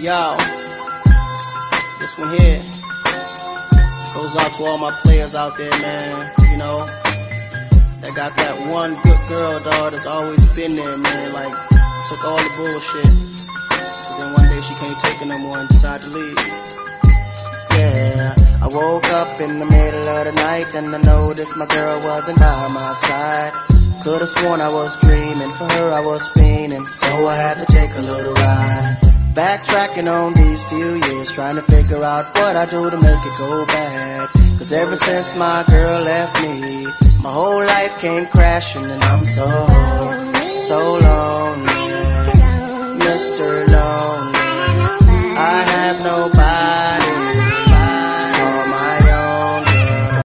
Yo, this one here goes out to all my players out there, man. You know, that got that one good girl, dog, that's always been there, man. Like, took all the bullshit, but then one day she can't take it no more and decided to leave. Yeah, I woke up in the middle of the night and I noticed my girl wasn't by my side. Could've sworn I was dreaming, for her I was fiending, so I had to take a little ride. Backtracking on these few years, trying to figure out what I do to make it go bad. Cause ever since my girl left me, my whole life came crashing and I'm so lonely, Mr. Lonely. I have no